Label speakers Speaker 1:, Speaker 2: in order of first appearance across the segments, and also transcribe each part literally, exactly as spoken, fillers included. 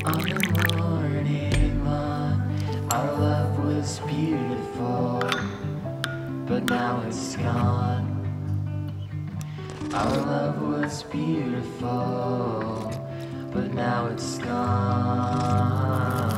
Speaker 1: On the morning lawn, our love was beautiful, but now it's gone. Our love was beautiful, but now it's gone.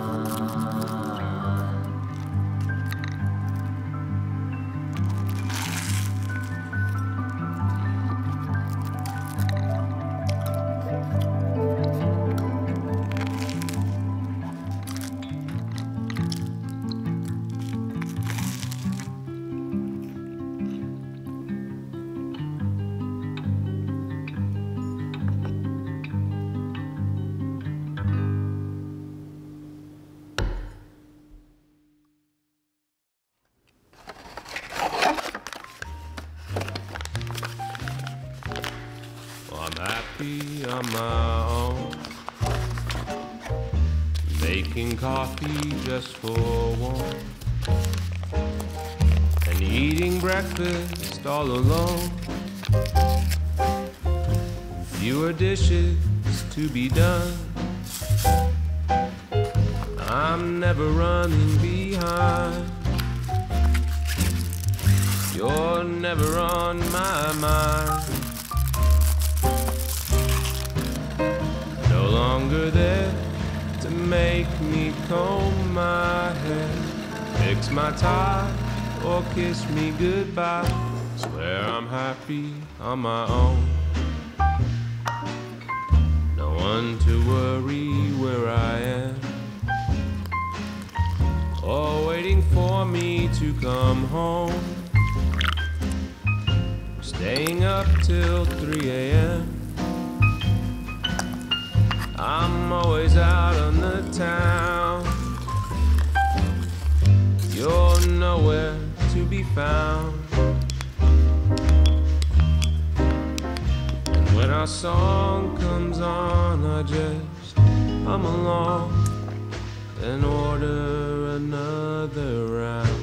Speaker 2: I'm happy on my own, making coffee just for one, and eating breakfast all alone. Fewer dishes to be done. I'm never running behind. You're never on my mind. No longer there to make me comb my hair, fix my tie, or kiss me goodbye. Swear I'm happy on my own. No one to worry where I am, or waiting for me to come home. Staying up till three a m I'm always out on the town. You're nowhere to be found. And when our song comes on, I just hum along and order another round.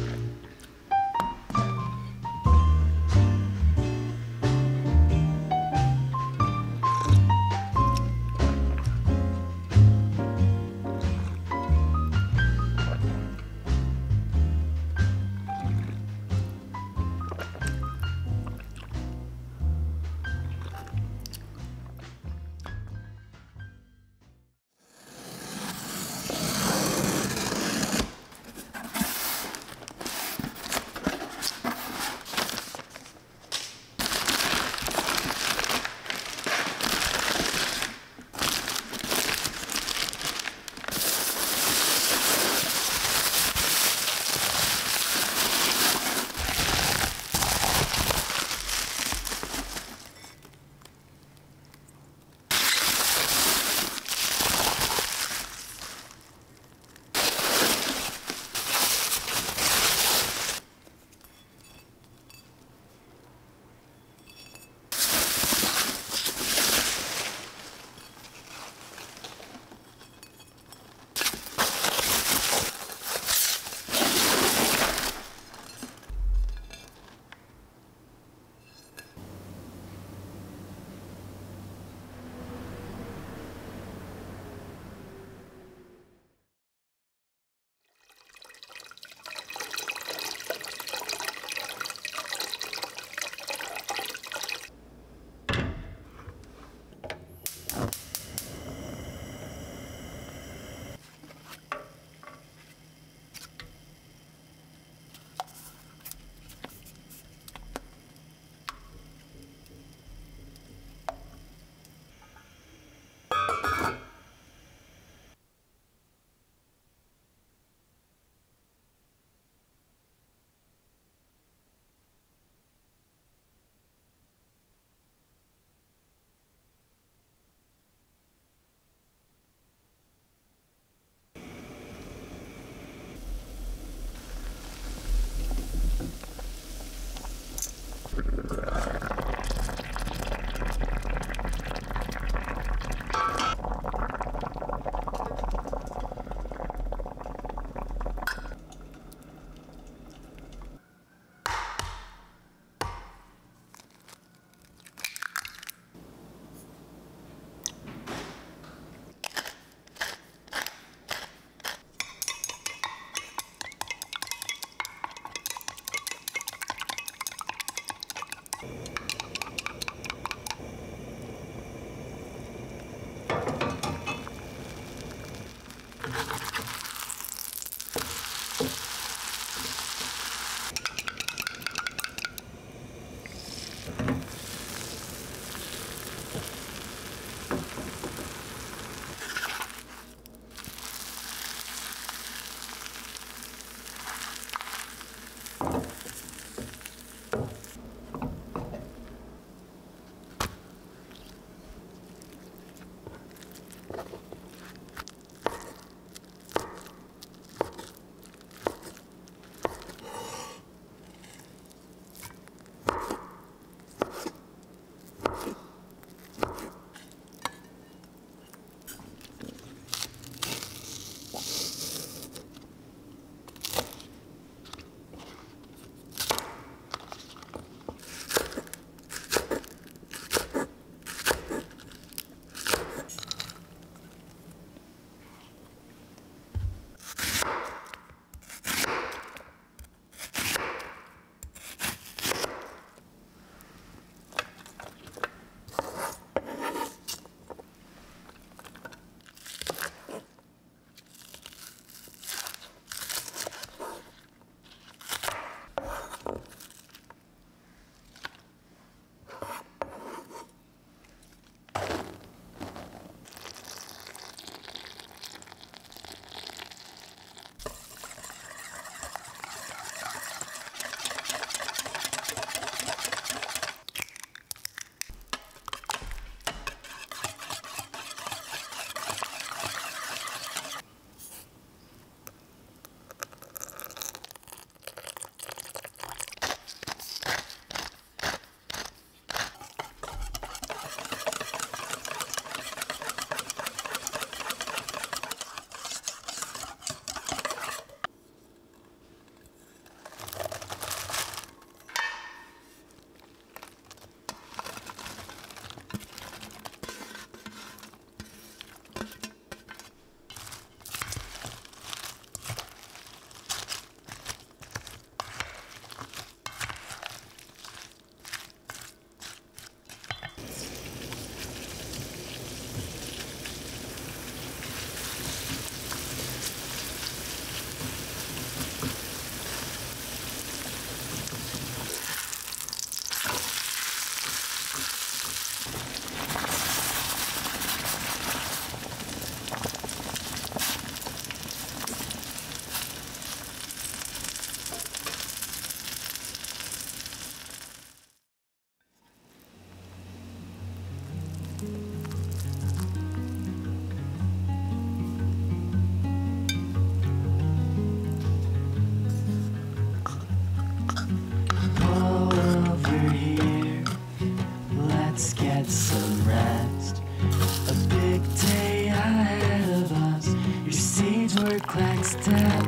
Speaker 1: work like step.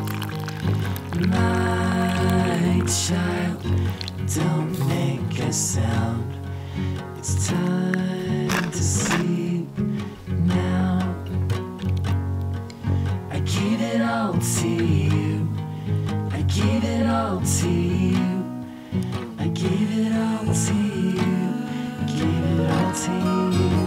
Speaker 1: My child, don't make a sound. It's time to sleep now. I give it all to you. I give it all to you. I give it all to you. Give it all to you.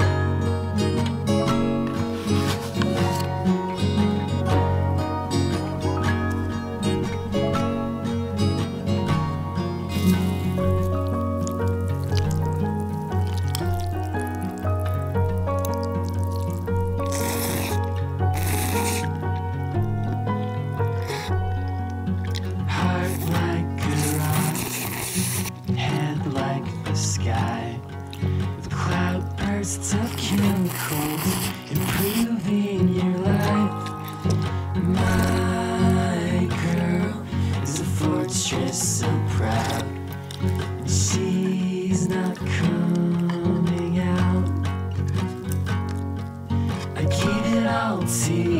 Speaker 1: Of chemicals improving your life. My girl is a fortress so proud, and she's not coming out. I give it all to you.